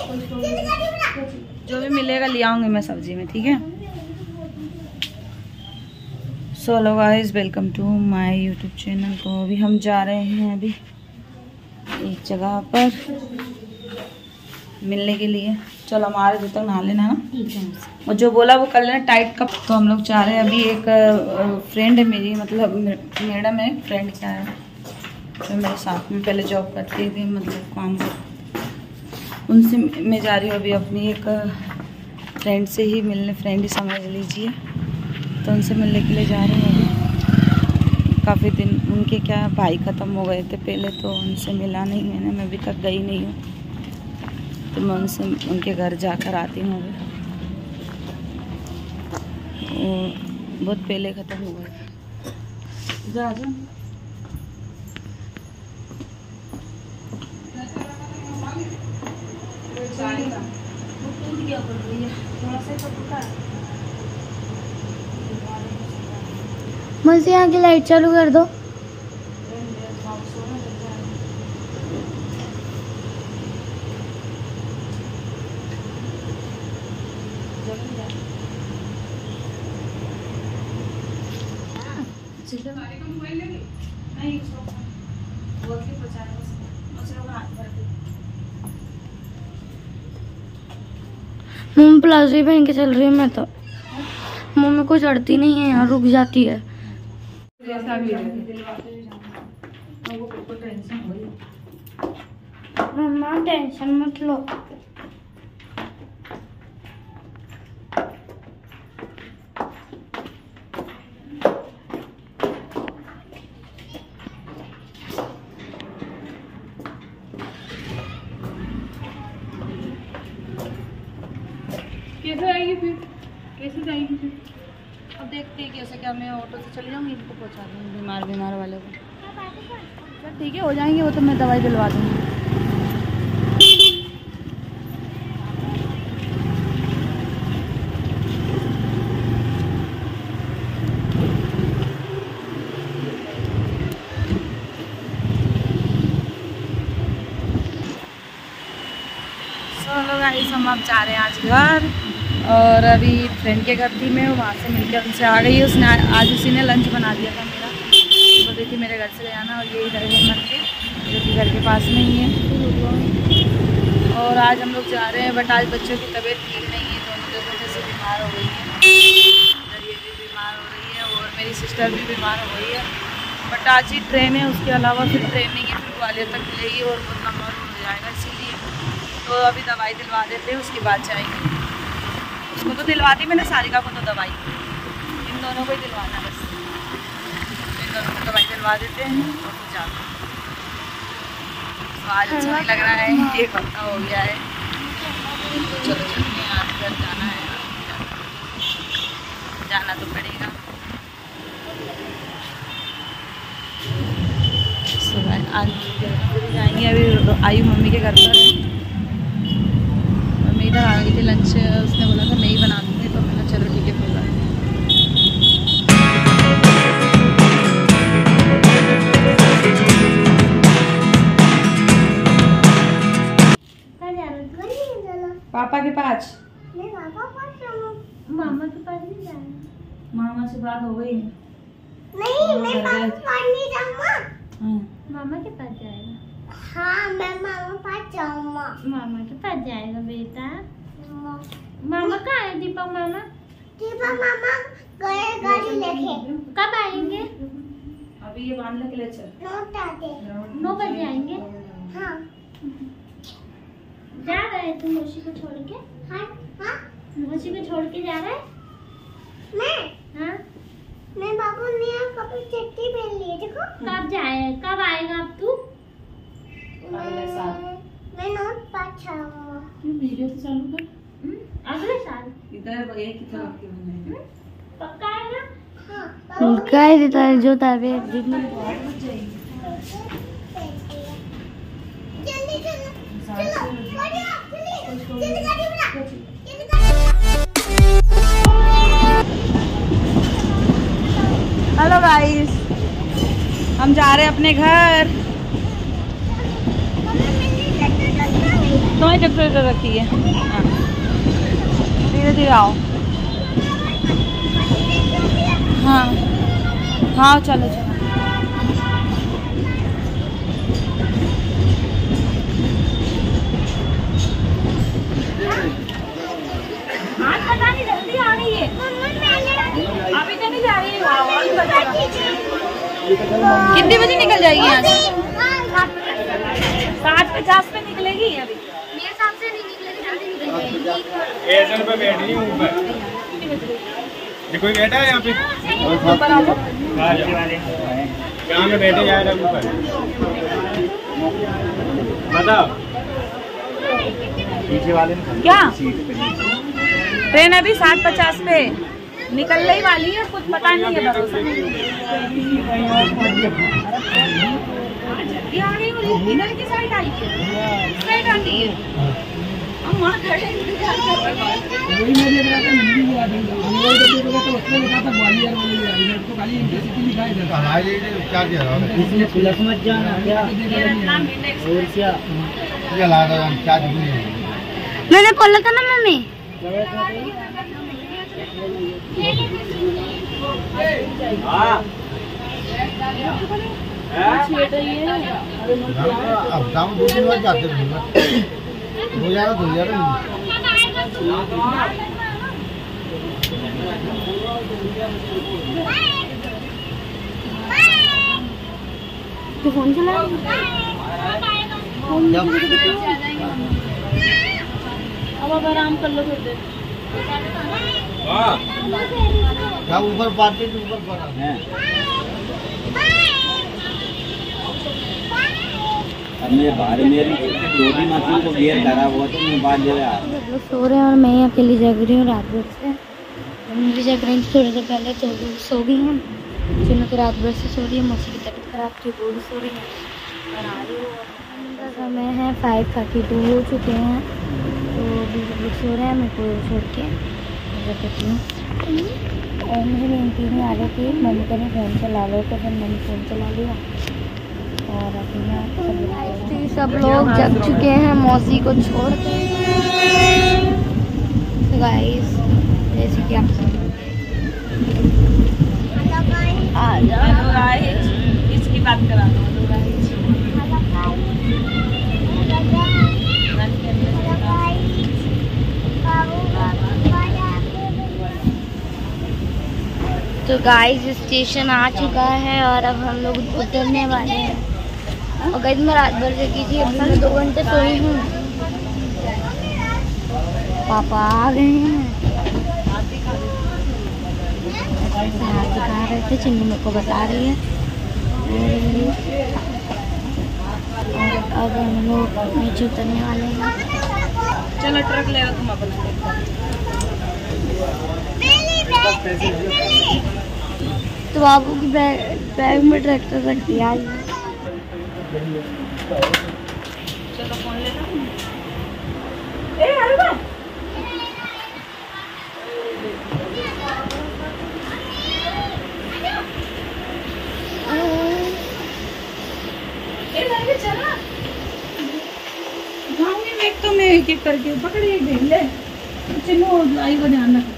जो भी मिलेगा ले आऊंगी मैं सब्जी में, ठीक है। So hello guys, welcome to my YouTube channel. तो अभी हम जा रहे हैं अभी एक जगह पर मिलने के लिए। चलो हमारे जब तक नहा लेना है ना, और जो बोला वो कर लेना टाइट कप। तो हम लोग जा रहे हैं अभी, एक फ्रेंड है मेरी, मतलब मैडम है, फ्रेंड क्या है, जो मेरे साथ में पहले जॉब करती थी, मतलब काम कर, उनसे मैं जा रही हूँ अभी अपनी एक फ्रेंड से ही मिलने, फ्रेंड ही समझ लीजिए। तो उनसे मिलने के लिए जा रहे हैं अभी। काफ़ी दिन उनके क्या भाई ख़त्म हो गए थे पहले, तो उनसे मिला नहीं मैंने, मैं अभी तक गई नहीं हूँ। तो मैं उनसे उनके घर जाकर आती हूँ अभी। वो बहुत पहले ख़त्म हो गए। जा जा मुझे यहाँ की लाइट चालू कर दो। मम्मी प्लाजो ही पहन के चल रही है, मैं तो मम्मी को चढ़ती नहीं है, यहाँ रुक जाती है। मम्मा टेंशन मत लो। कैसे आएगी फिर, कैसे जाएगी फिर? अब देखते हैं कैसे, क्या मैं ऑटो से चली जाऊँगी, इनको पहुँचा दूँगी बीमार वाले को। चल ठीक है, हो जाएंगे वो, तो मैं दवाई दिलवा दूँगी। गाइस हम अब जा रहे हैं आज घर, और अभी फ्रेंड के घर थी मैं, वहाँ से मिलकर उनसे आ गई। उसने आज उसी ने लंच बना दिया था मेरा, बोल रही थी मेरे घर से ले आना, और यही इधर है मंदिर जो कि घर के पास में ही है। और आज हम लोग जा रहे हैं, बट आज बच्चों की तबीयत ठीक नहीं है, दोनों की वजह से बीमार हो गई है। इधर ये भी बीमार हो रही है और मेरी सिस्टर भी बीमार हो गई है। बट आज ही ट्रेन है, उसके अलावा फिर ट्रेन नहीं है, फिर ग्वालियर तक मिलेगी और बहुत लंबा रूट हो जाएगा, इसीलिए तो अभी दवाई दिलवा देते हैं, उसके बाद जाएंगे। उसको तो दिलवा दी मैंने, सारिका को तो दवाई, इन दोनों को ही दिलवाना बस। इन दोनों को दवाई दिलवा देते हैं और फिर जाते हैं। तो आज अच्छा नहीं लग रहा है, एक हफ्ता हो गया है, तो चलो चलते हैं, आज घर जाना है, जाना तो पड़ेगा। आज जाएंगे, अभी आई मम्मी के घर पर, इधर आ गई थी लंच, उसने बोला था मैं ही बना दूँगी, तो मैंने चलो ठीक है फिर। पापा के पास, मामा के पास नहीं जाना। मामा से बात हो गई नहीं, मैं पापा के पास नहीं जाऊंगा। मामा के पास जाएगा। हाँ, मैं मामा पास जाऊंगा। मामा के पास जाएगा बेटा। मामा कहाँ है? दीपक मामा गए गाड़ी लेके। कब आएंगे? अभी ये बांधने के लिए चल। 9 बजे आएंगे। हाँ। जा रहे तुम मौसी को छोड़ के? हाँ हाँ। मौसी को छोड़ के जा रहे? मैं? हाँ। मैं बाबू ने कपड़े चट्टी पहन लिए, देखो। कब आएगा अब तू? मैं नोट पास आऊंगा। वीडियो तो चालू कर। अगले साल। इधर एक ही तरफ की बनने है। पक्का है ना? हाँ। काय देता है जो ताबे जितने बहुत बच जाएगी। जल्दी चलो। हेलो गाइस, हम जा रहे हैं अपने घर। तुम्हारी ट्रैक्टर रखी है। हाँ धीरे धीरे आओ। हाँ हाँ चलो चलो। आज पता नहीं जल्दी आ रही है, अभी तो नहीं जा रही है। कितने बजे निकल जाएगी आज? 7:50 पे निकलेगी। अभी मेरे हिसाब से नहीं निकलेगी, जल्दी निकल जाएगी। स्टेशन पे बैठ रही हूँ ऊपर। ये कोई बैठा है यहाँ पे? ऊपर आ जाओ। यहाँ पे बैठे जा रहा है ऊपर। बताओ पीछे वाले क्या ट्रेन अभी 7:50 पे निकलने ही वाली है, कुछ पता नहीं है। भरोसा इधर की साइड आई है, साइड आती है। हम वहाँ खड़े इंतजार कर रहे हैं। मैंने बोला था ना मम्मी। अब शाम 2 दिन बाद जाते हैं। हो जाएगा तो फोन चला अब आराम कर लो थोड़ी देर। ऊपर पार्टी ऊपर पड़ा है। अब मेरे बाहर मेरी छोटी मशीन को गियर खराब हुआ तो मैं बाहर ले रहा। लोग सो रहे हैं और मैं अकेली जग रही हूँ रात भर से। मम्मी भी जग रही थी थोड़ी देर पहले, तो सो गई हैं। जिन्होंने तो रात भर से सो रही है, मौसी की तबीयत खराब थी, वो भी सो रही है। और आ रही हूँ, समय है 5:32 हो चुके हैं। तो अभी सब लोग सो रहे हैं, मेरे को छोड़ के रखती हूँ। और मुझे नींद नहीं आ रही थी, मम्मी कहने फ़ोन चला लो, तो फिर मैंने फ़ोन चला लिया। और अभी मैं सब लोग जग चुके हैं मौसी को छोड़ के। तो गाइस जैसे कि आप आ जाओ गाइस, इसकी बात करा दो। तो गाइस स्टेशन आ चुका है और अब हम लोग उतरने वाले हैं। और गाइस मैं रात भर से की थी, अभी मैं 2 घंटे सोई हूँ। पापा आ गए हैं, दिखा रहे थे, चिन्नू मेरे को बता रही है। और अब हम लोग नीचे उतरने वाले हैं। चलो ट्रक ले आओ तुम अपना। तो बाबू की बैग में ट्रैक्टर रख दिया। चलो फोन ले लो। ए अरे चला गाँव में एक तो मैं एक एक करके पकड़े भेज ले। चिन्नू लाई को ध्यान रख।